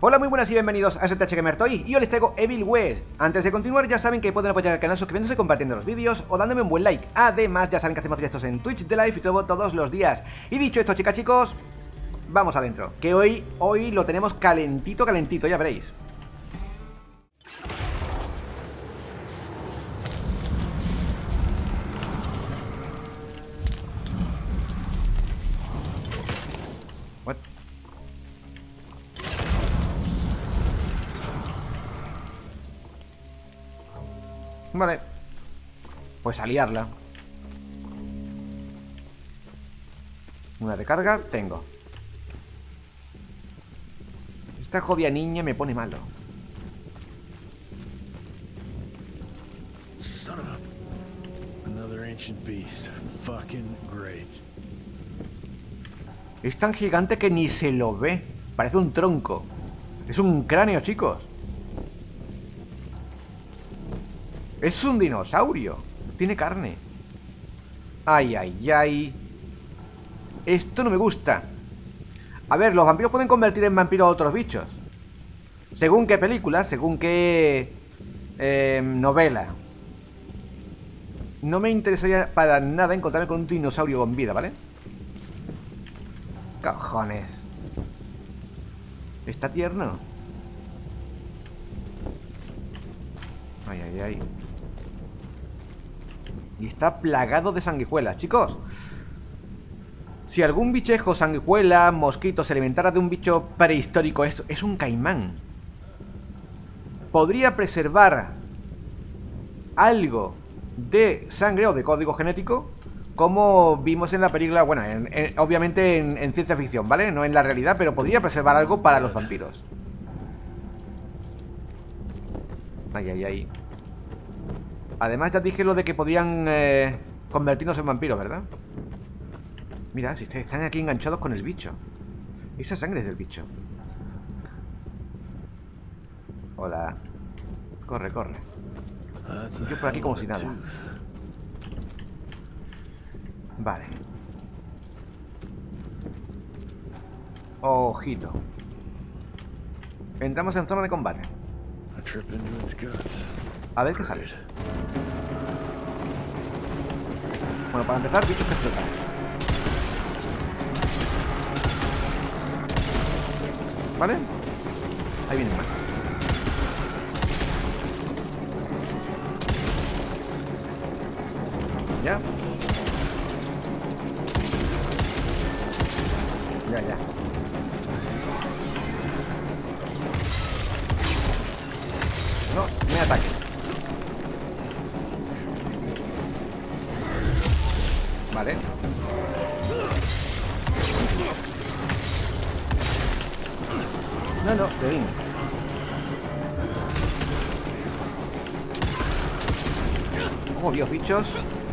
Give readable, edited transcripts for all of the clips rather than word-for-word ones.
Hola, muy buenas y bienvenidos a STH Gamer Toy, y hoy les traigo Evil West. Antes de continuar, ya saben que pueden apoyar al canal suscribiéndose, compartiendo los vídeos o dándome un buen like. Además, ya saben que hacemos directos en Twitch de Live y todo todos los días. Y dicho esto, chicas, chicos, vamos adentro, que hoy lo tenemos calentito, calentito, ya veréis. What? Vale, pues a liarla. Una recarga tengo. Esta jodida niña me pone malo. Son of a... Another ancient beast. Fucking great. Es tan gigante que ni se lo ve. Parece un tronco. Es un cráneo, chicos. Es un dinosaurio. Tiene carne. Ay, ay, ay. Esto no me gusta. A ver, los vampiros pueden convertir en vampiros a otros bichos. Según qué película, según qué novela. No me interesaría para nada encontrarme con un dinosaurio con vida, ¿vale? Cojones. Está tierno. Ay, ay, ay. Y está plagado de sanguijuelas, chicos. Si algún bichejo, sanguijuela, mosquito se alimentara de un bicho prehistórico, es un caimán. Podría preservar algo de sangre o de código genético, como vimos en la película, bueno, obviamente en ciencia ficción, ¿vale? No en la realidad, pero podría preservar algo para los vampiros. Ay, ay, ay. Además ya dije lo de que podían convertirnos en vampiros, ¿verdad? Mira, si están aquí enganchados con el bicho. Esa sangre es del bicho. Hola. Corre, corre. Y yo por aquí como si nada. Vale. Ojito. Entramos en zona de combate. A ver qué sale. Bueno, para empezar, bichos que explotan. ¿Vale? Ahí vienen más. ¿Ya? Ya. No, me ataque. Vale. No, te vine. Oh, Dios, bichos.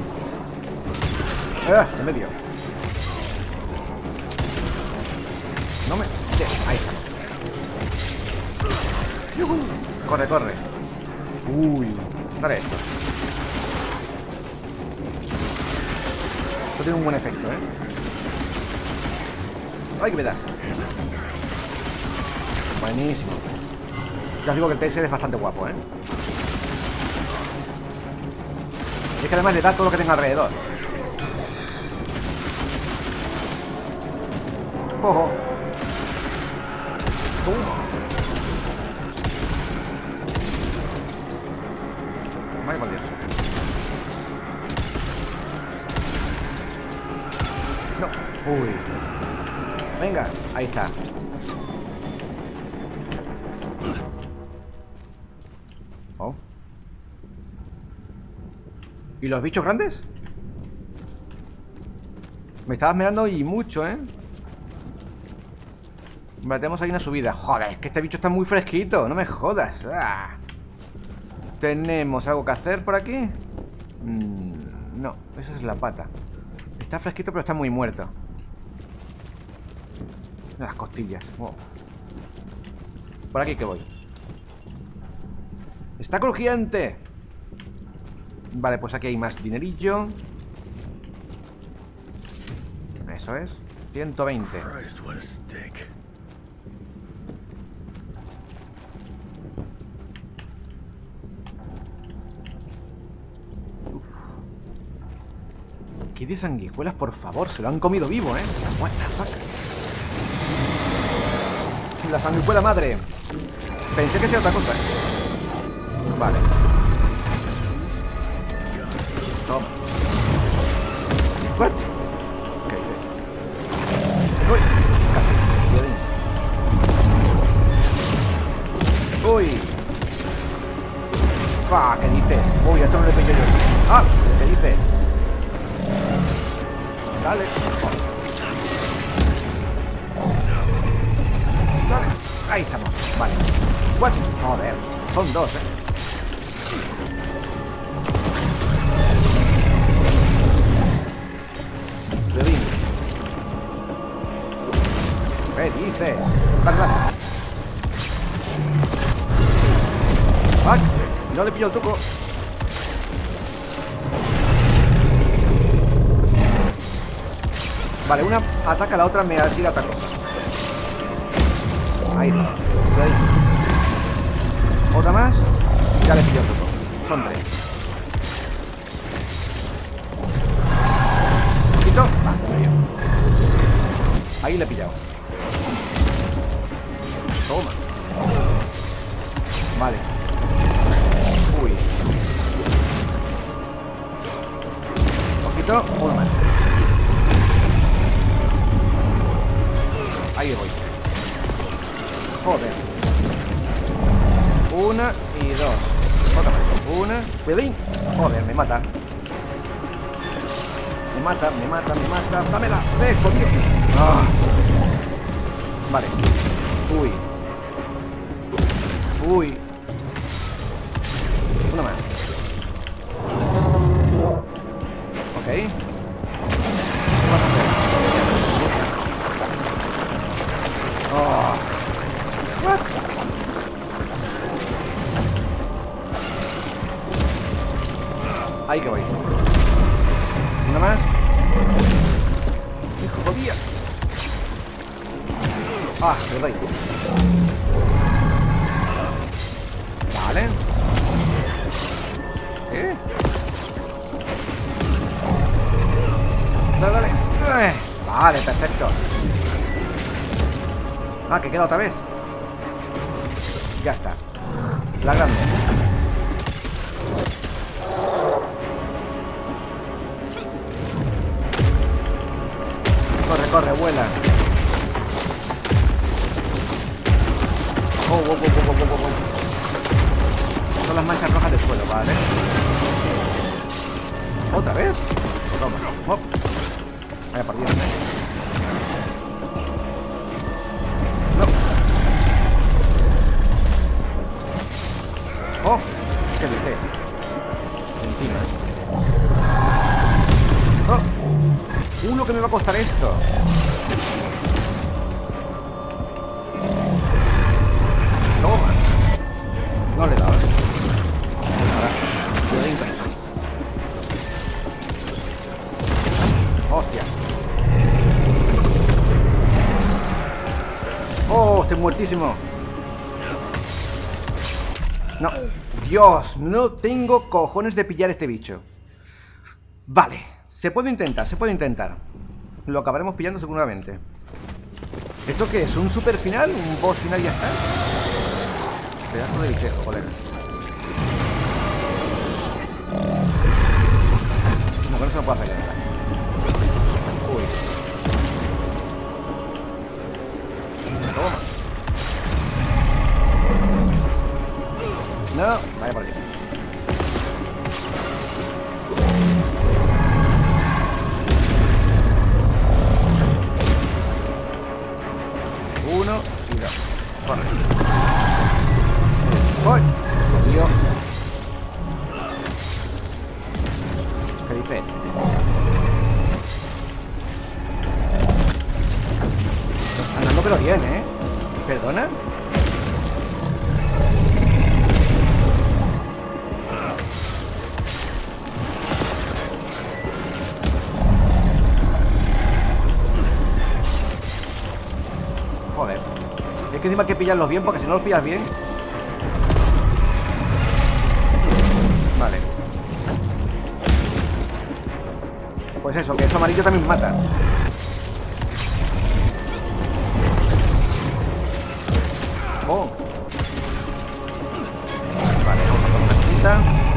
En medio. No me... Ahí está. ¡Yuhu! Corre, corre. Uy. Dale esto. Esto tiene un buen efecto, ¿eh? ¡Ay, que me da! Buenísimo. Ya os digo que el taser es bastante guapo, ¿eh? Y es que además le da todo lo que tenga alrededor. ¡Ojo! Vaya por Dios. No. Uy. Venga, ahí está. Oh. ¿Y los bichos grandes? Me estabas mirando y mucho, ¿eh? Vale, tenemos ahí una subida. Joder, es que este bicho está muy fresquito. No me jodas. ¡Ah! ¿Tenemos algo que hacer por aquí? No, esa es la pata. Está fresquito, pero está muy muerto. Las costillas. Oh. Por aquí que voy. ¡Está crujiente! Vale, pues aquí hay más dinerillo. Eso es. 120. Qué de sanguijuelas, por favor. Se lo han comido vivo, ¿eh? What the fuck. La sanguijuela madre. Pensé que sería otra cosa. Vale. Toma. What? ¿Qué dice? Uy. Casi. Uy. Ah, ¿qué dice? Uy, esto no le pillo yo. Ah, ¿qué dice? Dale. Dale. Ahí estamos. Vale. What? Joder. Son dos, Redín. ¿Qué dice? Dale, dale. Fuck. No le pillo el truco. Vale, una ataca, la otra me tira otra cosa. Ahí está. Ahí. Otra más. Ya le pillo el truco. Son tres. Un poquito. Va, me pillo. Ahí le he pillado. Toma. Vale. Uy. Un poquito. Uno más. Ahí voy. Joder. Una y dos. Otra vez. Una. Cuidadín. Joder, me mata. Me mata, me mata, me mata. Dámela. Jodido. Ah. Vale. Uy. Uy. Una más. Ok. ¿Qué vas a hacer? Oh. What? Ahí que voy. Una más. Hijo, jodía. Ah, le doy. Vale. ¿Qué? Dale, dale. Vale, perfecto. Ah, que queda otra vez. Ya está. La grande. Corre, corre, vuela. Oh, oh, oh, oh, oh, oh, oh. Son las manchas rojas del suelo, vale. ¿Otra vez? Toma. Oh. Vaya por Dios, No. Oh, ¿qué dice? Encima. Oh. Lo que me va a costar esto. Toma. No le he dado. Hostia. Oh, estoy muertísimo. No. Dios, no tengo cojones de pillar este bicho. Vale. Se puede intentar, se puede intentar. Lo acabaremos pillando seguramente. ¿Esto qué es? ¿Un super final? ¿Un boss final y ya está? Pedazo de bichero, colega. No, que no se lo puedo hacer nada. Uy. Toma. No, vaya por aquí. Uno y dos. Corre. ¡Voy! Tío. ¿Qué dice? Andando pero bien, ¿eh? ¿Perdona? Joder. Es que encima hay que pillarlos bien, porque si no los pillas bien... Vale. Pues eso, que eso amarillo también mata. Oh. Vale, vamos a poner una cosita.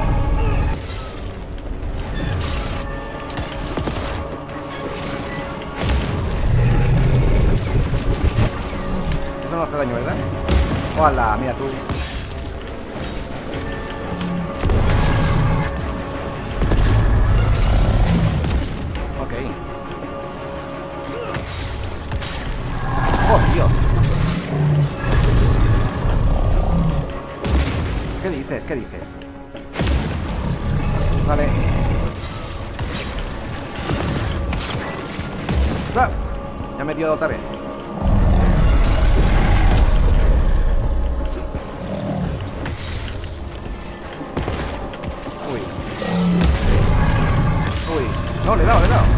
Eso no hace daño, ¿verdad? ¡Hola! Mira tú. Ok. ¡Oh, Dios! ¿Qué dices? ¿Qué dices? Vale. ¡Ah! Ya me dio otra vez. Uy. Uy. No, le he dado, le he dado.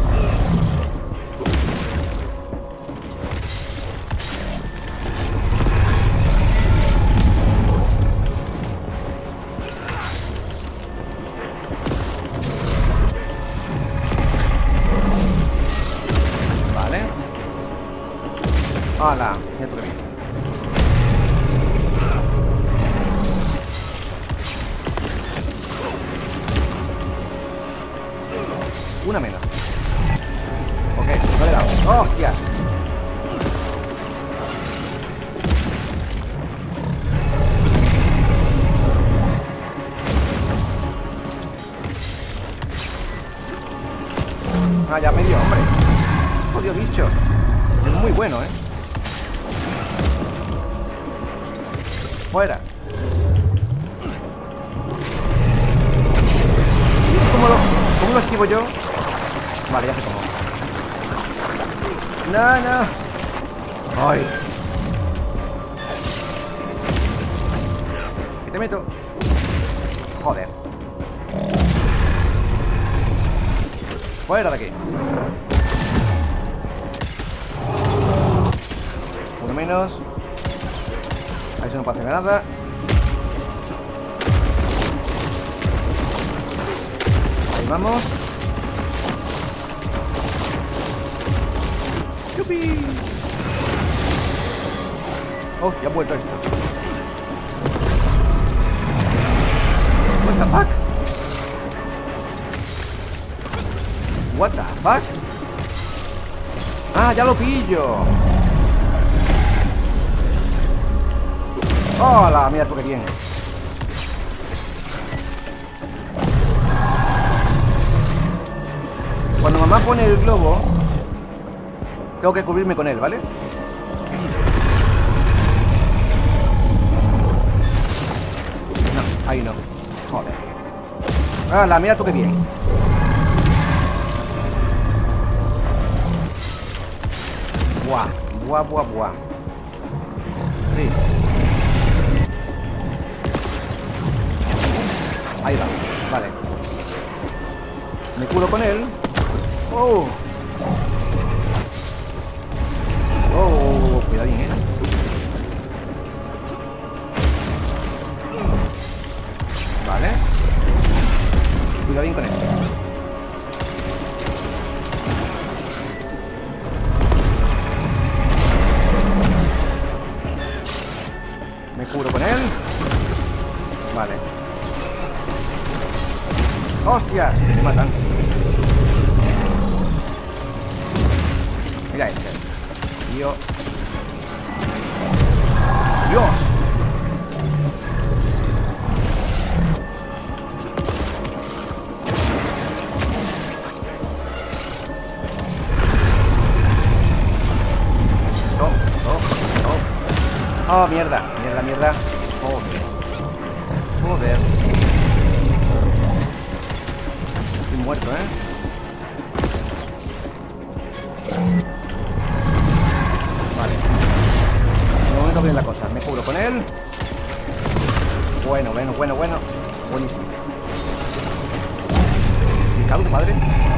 ¡Hala! Ya tú que bien. Una menos. Ok, no le he dado. ¡Hostia! Ah, ya medio, hombre. Jodido bicho. Es muy bueno, ¿eh? Fuera. ¿Cómo lo esquivo yo? Vale, ya sé cómo. No, no. Ay. ¿Qué te meto? Joder. Fuera de aquí. Uno menos. Ahí se no puede hacer nada. Ahí vamos. ¡Yupi! Oh, ya ha vuelto esto. What the fuck? What the fuck? Ah, ya lo pillo. ¡Hola! Mira tú qué bien. Cuando mamá pone el globo, tengo que cubrirme con él, ¿vale? No, ahí no. Joder. ¡Hala! Mira tú qué bien. Buah, buah, buah, buah. Sí. Ahí va, vale. Me curo con él. Oh. Oh, cuidadín, Vale. Cuidadín con él. Me curo con él. Vale. ¡Hostia! Me matan. Mira este. Tío. ¡Dios! No, no, no. Oh, mierda. Mierda, mierda. Joder. Joder. Estoy muerto, Vale. De momento bien la cosa. Me cubro con él. Bueno. Buenísimo. Me cago en tu madre.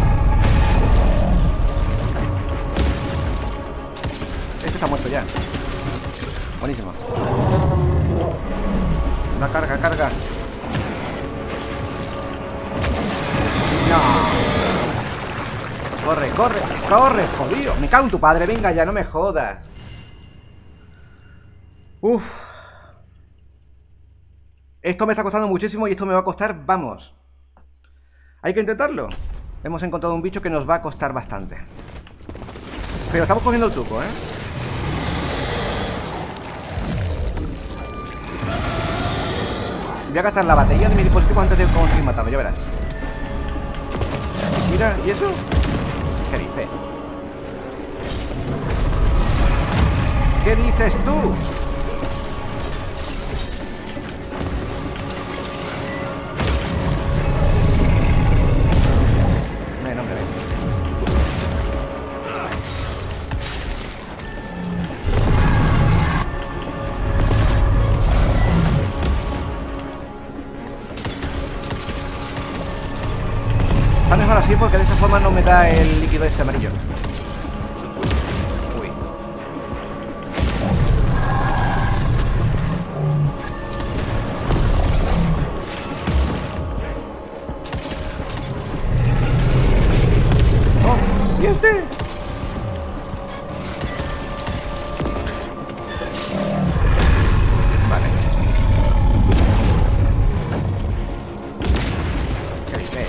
Este está muerto ya. Buenísimo. Una carga. No. Corre, corre, corre, jodido. Me cago en tu padre, venga ya, no me jodas. Uf. Esto me está costando muchísimo y esto me va a costar, vamos. Hay que intentarlo. Hemos encontrado un bicho que nos va a costar bastante. Pero estamos cogiendo el truco, ¿eh? Voy a gastar la batería de mis dispositivos antes de conseguir matarlo, ya verás. Mira, ¿y eso? ¿Qué dices? ¿Qué dices tú? No, hombre, ven. Está mejor así porque de esa forma no me da el líquido ese amarillo. Uy. ¡Oh! ¡Diente! Vale. ¿Qué dice?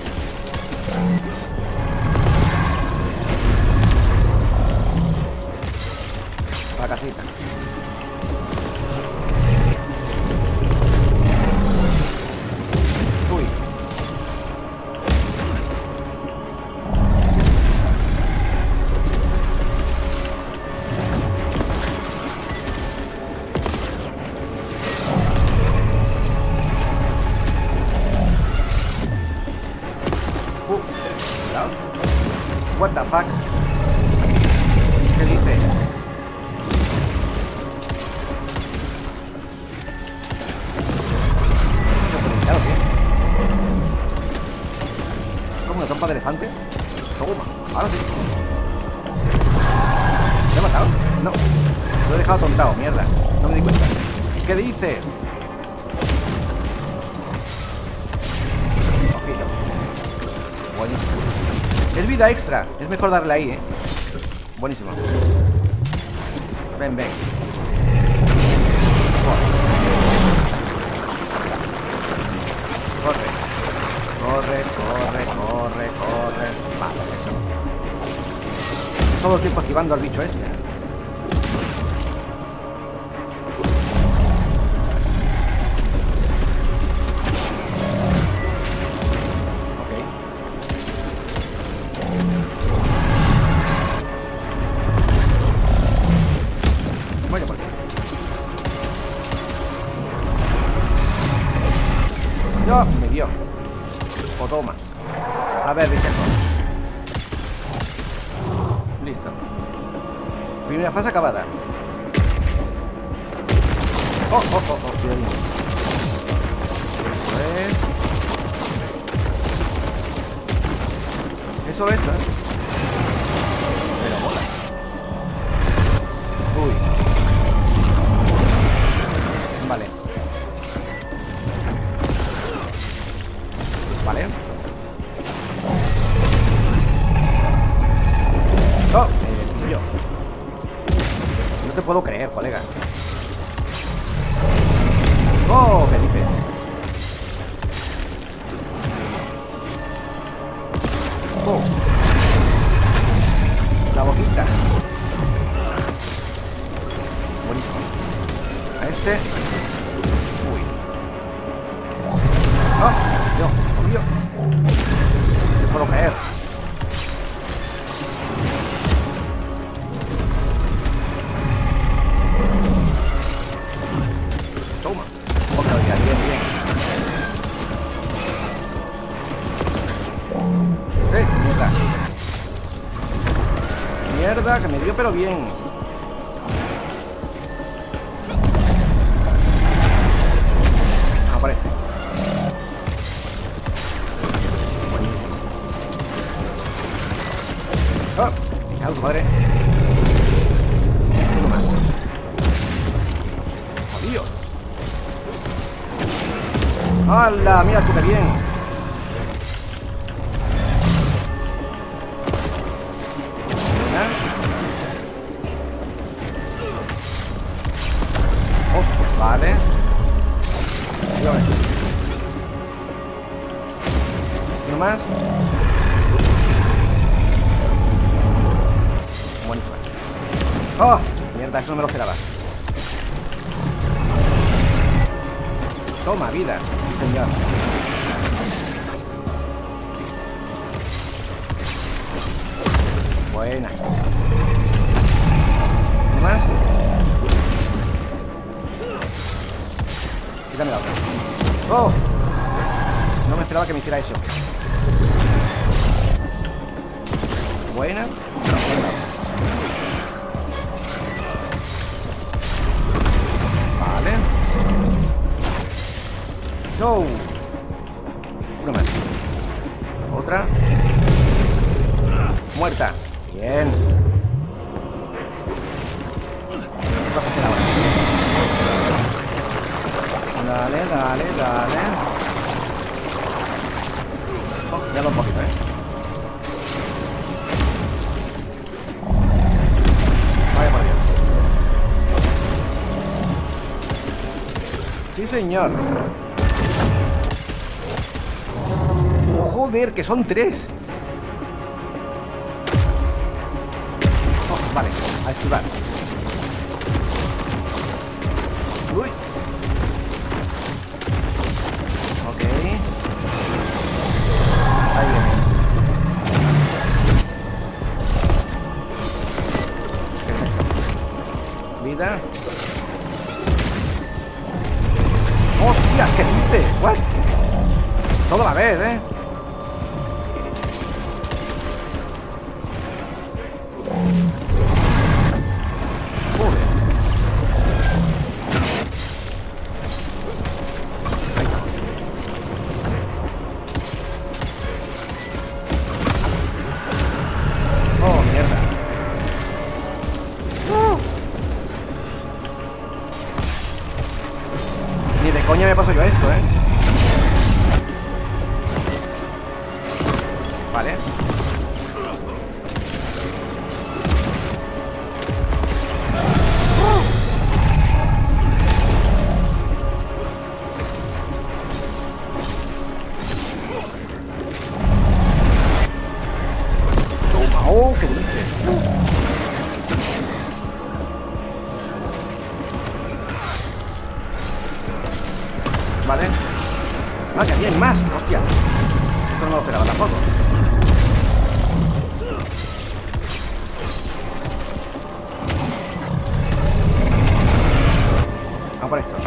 La casita. Uy. Cuidado. What the fuck? ¿Qué dice? ¿Como una trompa de elefante? Toma, ahora sí. ¿Te he matado? No. Lo he dejado tontado, mierda. No me di cuenta. ¿Qué dice? Ojito. Buenísimo. Es vida extra. Es mejor darle ahí, Buenísimo. Ven, ven. Corre. Corre, corre, corre, corre. Vale, eso. Todo el tiempo esquivando al bicho este. Ok. Bueno, por aquí. No, me dio. O toma. A ver, bicho. Listo. Primera fase acabada. Oh, oh, oh, oh, cuidado. Es solo esto, Pero mola. Uy. Vale. Vale. ¡Oh! Yo. No te puedo creer, colega. ¡Oh! ¿Qué dices? ¡Oh! La boquita. Buenísimo. A este. Uy. ¡Oh! Dios, obvio. No puedo caer. Toma. Ok, bien, bien, bien. Mierda. Mierda, que me dio pero bien. Aparece. Buenísimo. ¡Oh! ¡Me hago tu madre! Uno más. ¡Jodido! ¡Hala! ¡Mira tú qué bien! Hostia, vale. ¿Uno más? Buenísima. ¡Oh! Mierda, eso no me lo esperaba. Toma, vida. Sí, señor. Buena. ¿Uno más? Quítame la otra. ¡Oh! No me esperaba que me hiciera eso. Buena. Vale. No. Una más. Otra. Muerta. Bien. Dale, dale, dale. Oh, ya lo un poquito, Vaya por Dios. Sí, señor. Joder, que son 3. Oh, vale, a esquivar. Uy. Ok. Ahí viene. Perfecto. Vida. ¡Hostias! ¿Qué dices? ¿What? Todo a la vez, ¿eh? Ni de coña me paso yo esto, ¿eh? Vale. Toma, oh, qué dulce. Vale. Ah, que bien, más. Hostia. Eso no me lo esperaba tampoco. Vamos por esto.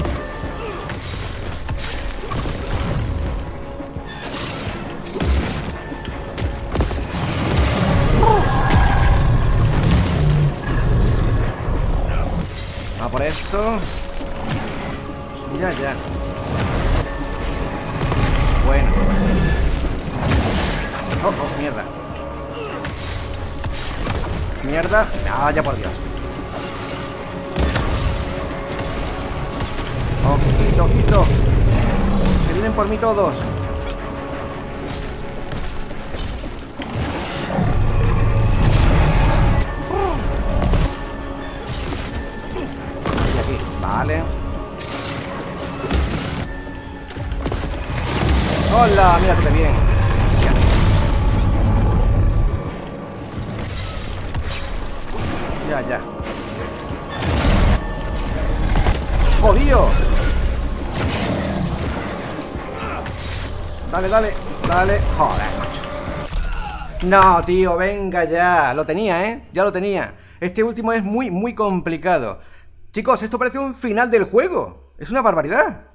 Vamos por esto. Ya, ya. Bueno. Oh, oh, mierda. Mierda. Ah, ya por Dios. Ojito, ojito. Que vienen por mí todos. Y aquí. Vale. Hola, mira que bien. Ya, ya. ¡Jodido! Dale, dale, dale. Joder, macho. No, tío, venga ya. Lo tenía, ¿eh? Ya lo tenía. Este último es muy, muy complicado. Chicos, esto parece un final del juego. Es una barbaridad.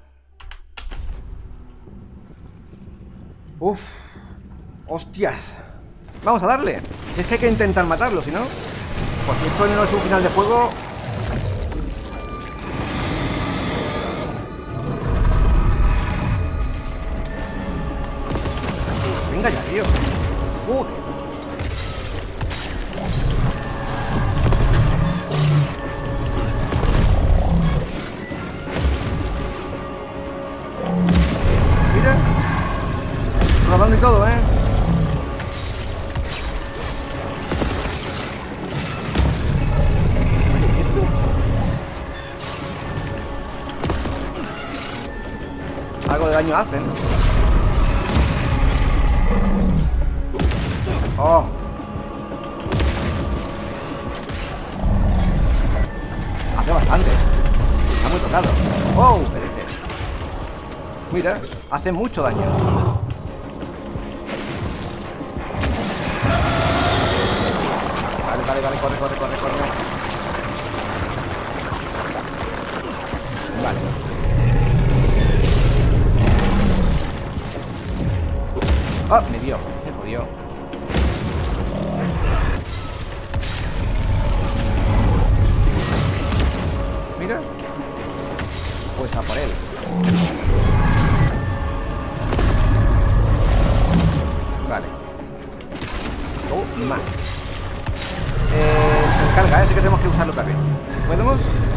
Uf. Hostias. Vamos a darle. Si es que hay que intentar matarlo, si no. Pues si esto no es un final de juego. Venga ya, tío. Joder. Mira. Rodando y todo, ¿eh? daño hacen. Oh. Hace bastante. Está muy tocado. Oh, mira, hace mucho daño. Vale, corre. Vale. ¡Ah! Me dio, me jodió. Mira. Pues a por él. Vale. Más. Se carga, así que tenemos que usarlo también. ¿Podemos?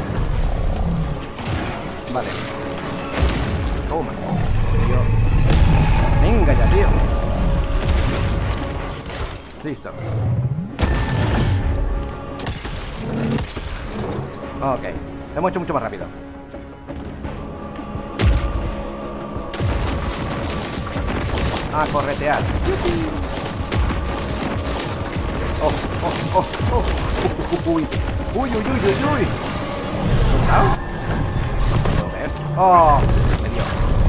Vale. Toma. Venga ya, tío. Listo. Ok. Lo hemos hecho mucho más rápido. A corretear. Uy. Oh, me dio.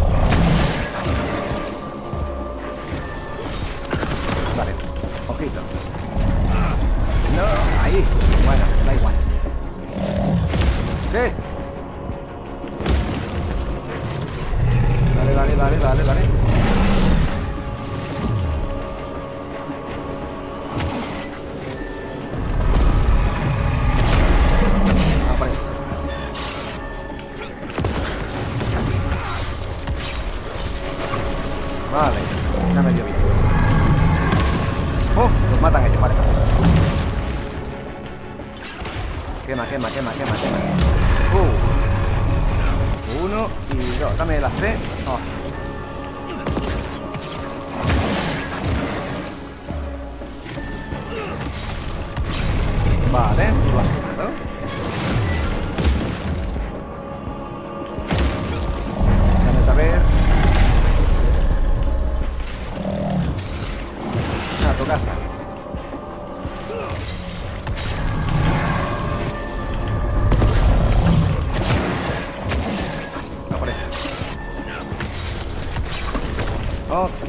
Vale, ojito. No, ahí. Bueno, da igual. ¿Qué? Dale. Vale, ya me dio bien. Oh, los matan ellos, vale. Quema. Uno y dos. Dame la C. Oh. Vale, ¿no? Dame otra vez. A tu casa. No por eso. Ok.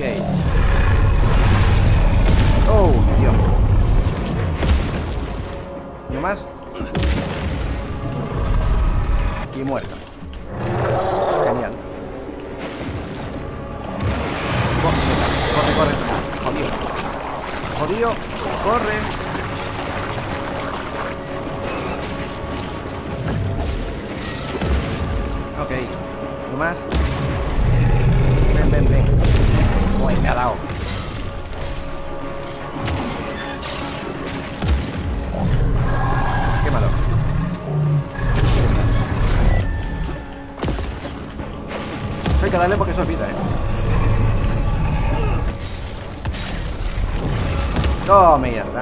Oh, Dios. ¿No más? Y muerto. Genial. Corre. Jodido. Corre. Ok. ¿No más? Ven. Uy, me ha dado. Quémalo. Hay que darle porque eso es vida, Oh, mierda.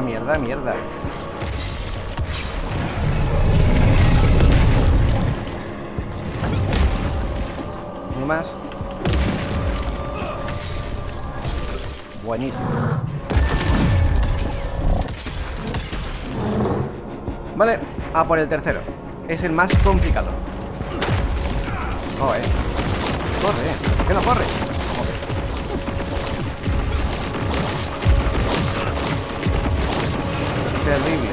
¿No más? Buenísimo. Vale, a por el tercero. Es el más complicado. Corre. ¿Por qué no corre? Terrible.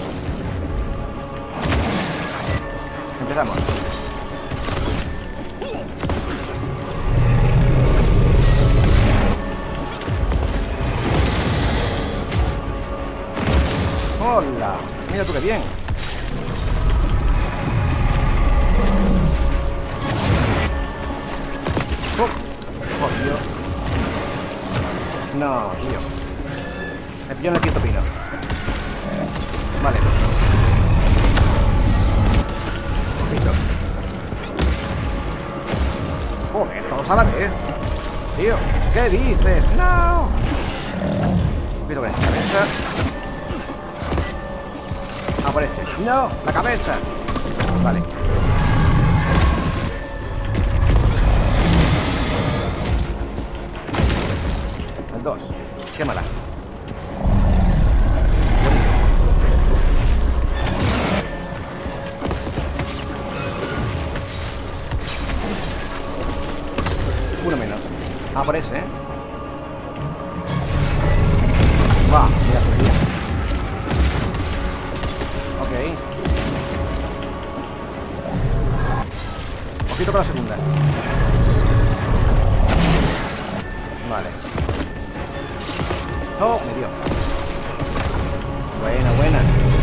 Empezamos. ¡Hola! Mira tú qué bien. ¡Oh, Dios! No, tío. Me pilló en el quinto pino. Vale. Listo. Joder, todos a la vez. Tío, ¿qué dices? ¡No! Un poquito con esta cabeza. Aparece. ¡No! ¡La cabeza! Vale. 2. Quémala. Uno menos. Ah, por ese, ¿eh? Va, mira, por ahí. Ok. Ojito con la segunda. Vale. Oh, me dio. Buena, buena.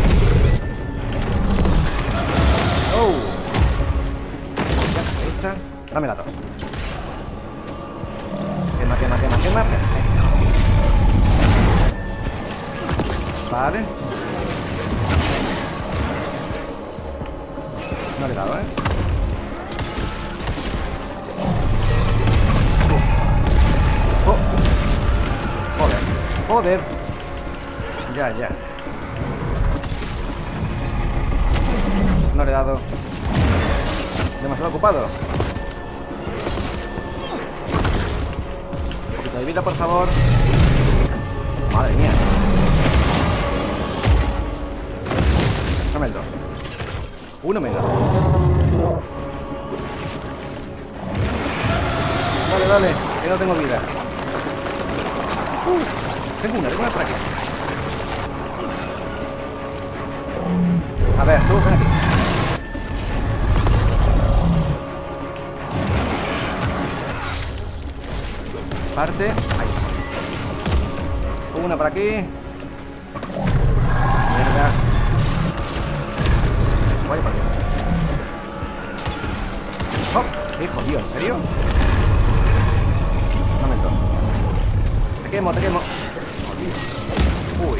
Oh. Ya, esta. Dame la 2. Quema, quema, quema, quema. Perfecto. Vale. No le he dado, ¿eh? Oh. Joder. Joder. Ya, ya. No le he dado. Demasiado ocupado. Un poquito de vida, por favor. Madre mía. Dame el 2. Uno menos. Dale, dale, que no tengo vida. Tengo una por aquí. A ver, tú ven aquí. Parte. Ahí. Una por aquí. Mierda. Voy por aquí. Oh, qué jodido, ¿en serio? Un momento. Te quemo, te quemo. Uy.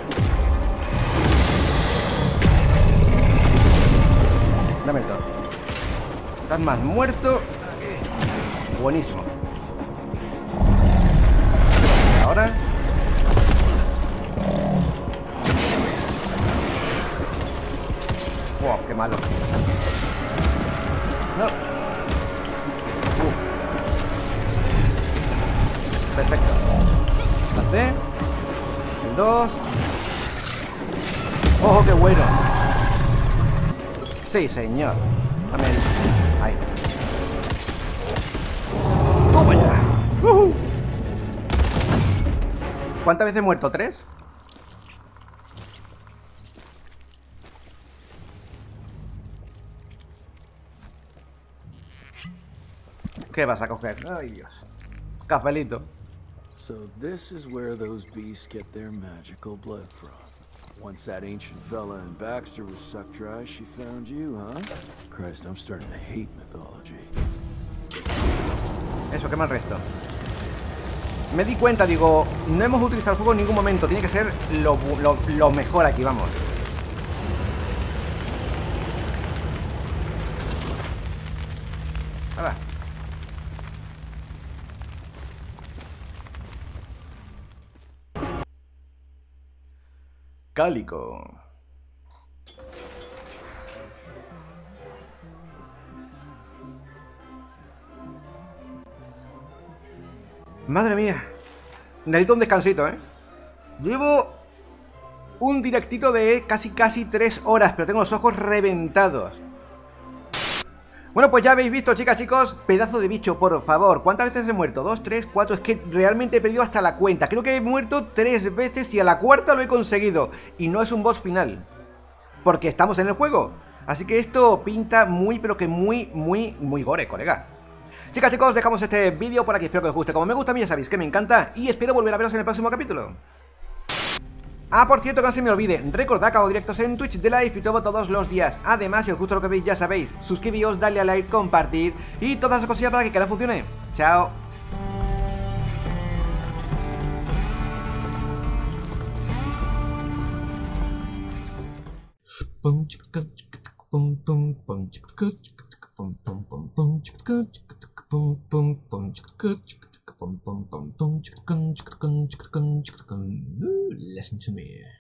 Dame el dos. Estás más muerto. Buenísimo. Ahora. Wow, qué malo. No. Uf. Perfecto. La C. El 2. ¡Ojo, qué bueno! Sí, señor. Dame el... Ahí. ¡Toma ya! ¿Cuántas veces he muerto? ¿3? ¿Qué vas a coger? Ay, Dios. Cafelito. So this is where those beasts get their magical blood from. Once that ancient fella in Baxter was sucked dry, she found you, huh? Christ, I'm starting to hate mythology. Eso, quema el resto. Me di cuenta, digo, no hemos utilizado el fuego en ningún momento. Tiene que ser lo mejor aquí, vamos. Ahora. Cálico. Madre mía. Necesito un descansito, ¿eh? Llevo un directito de casi 3 horas, pero tengo los ojos reventados. Bueno, pues ya habéis visto, chicas, chicos. Pedazo de bicho, por favor. ¿Cuántas veces he muerto? 2, 3, 4. Es que realmente he perdido hasta la cuenta. Creo que he muerto 3 veces y a la cuarta lo he conseguido. Y no es un boss final, porque estamos en el juego. Así que esto pinta muy, pero que muy gore, colega. Chicas, chicos, dejamos este vídeo por aquí. Espero que os guste. Como me gusta a mí, ya sabéis que me encanta. Y espero volver a veros en el próximo capítulo. Ah, por cierto, que no se me olvide, recordad que hago directos en Twitch de Live y todo todos los días. Además, si os gusta lo que veis, ya sabéis, suscribíos, dale a like, compartir y todas las cosillas para que el canal funcione. Chao. Listen to me.